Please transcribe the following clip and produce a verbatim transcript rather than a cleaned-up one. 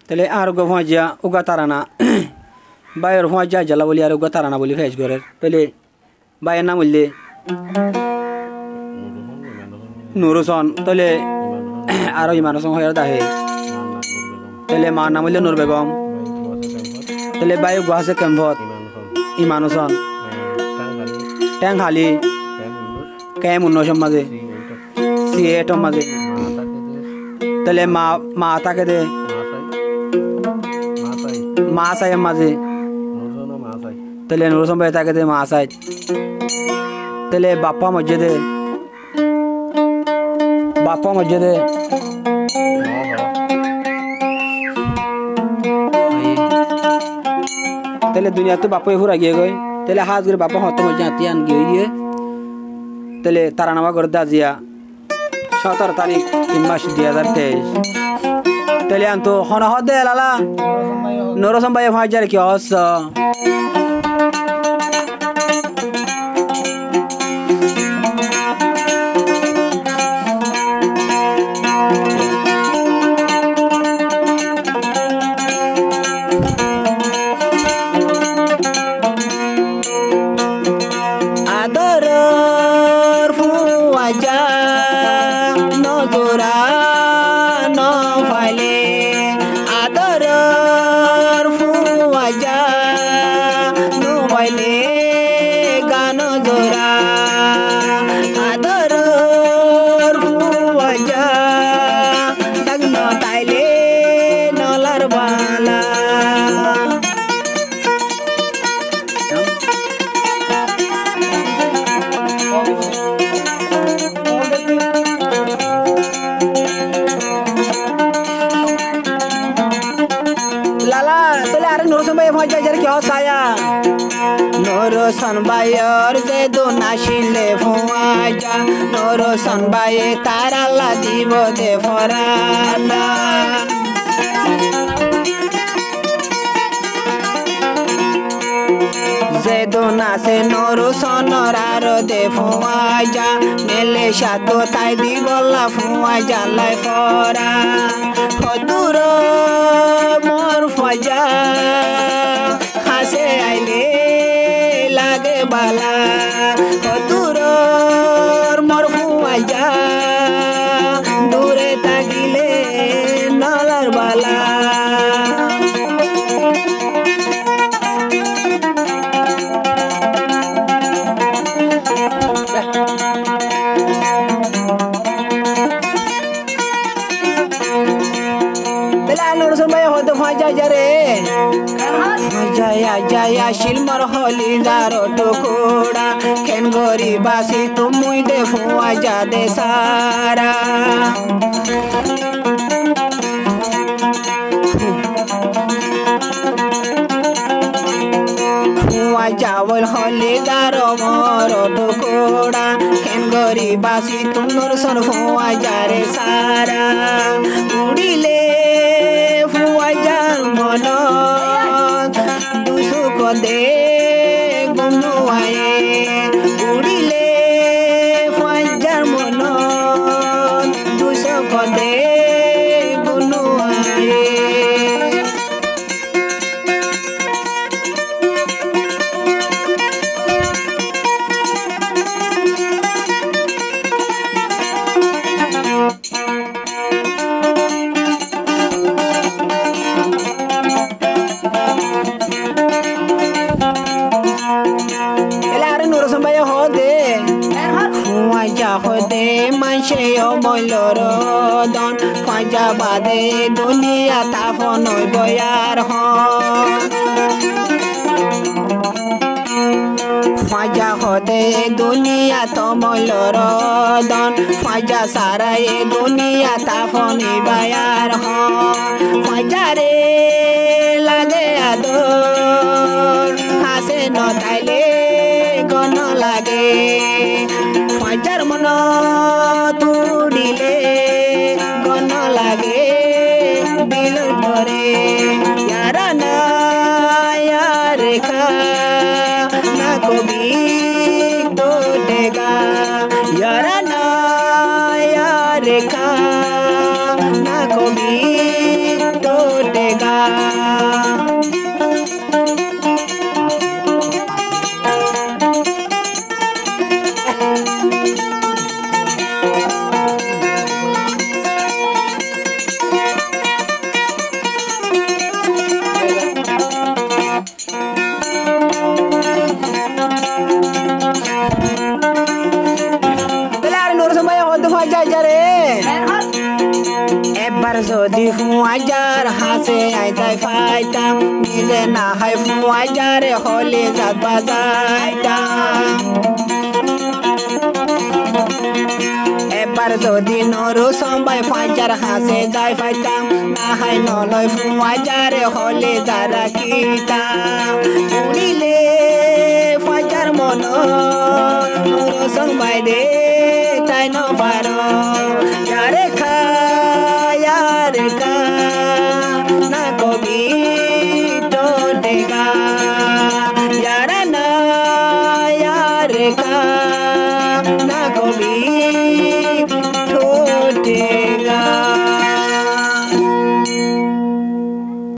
tele ar go hoja uga tarana bayar hoja jala boli ar uga tarana boli fes gore tele bayan namulle nuruson tele aro imanuson hoyar dahe tele ma namulle nur begom tele bayu guase kembot imanuson tang khali kem unno samaje sieto maje tele ma mata ke de masai maje tele nuruson beta ke de masai tele bappa majje de bappa majje de tele dunia tu bappa hura gie goi tele haas gre bappa hoto majje atian gie gie tele taranawa gorda jia সতেরো তারিখ তিন মাস দুই হাজার তেইশ তেলে আনতো হন হদে লালা নরসম ভাই হাজার কি অস Noroson bayor de donashile fuaja Noroson baye tarala dibo de forala ze donase Noroson raro de fuaja mele shato tai dibo la fuaja lai fora hoduro mor fuaja hase aile lage bala duror morfu aja dure tagile nalar bala bela lor samay hod faja jare jaya jaya shilmar holi daro tokoda ken gori basi tumui de fuwa jade sara fuwa jawal holi daro moro tokoda ken gori basi tumur son fuwa jare sara udile fuwa jar mono de gunu aye udile fajar mono duso kode gunu aye hode manche yo moloro don faja bade dunia ta fonoi boyar ho faja hode dunia to moloro don faja sara e dunia ta foni bayar ho faja re lage ador hase no taile gono lage fajar mono tudile gono lage bil pore yara na yare kha na kobi to dega yara na yare kha na kobi to dega ফুয়াজার হাসে আইতাই ফাইতাম নিজে না হয় ফুয়াজারে হলে জাত বাজাইতাম এবার যদি নরু সবাই ফাইজার হাসে যাই ফাইতাম না হয় নলয় ফুয়াজারে হলে যা রাখিতাম উড়িলে ফাইজার মন নরু সবাই রে তাই ন পারো यारे खा यारे खा ना कभी टूटेगा यारा ना यारे खा ना कभी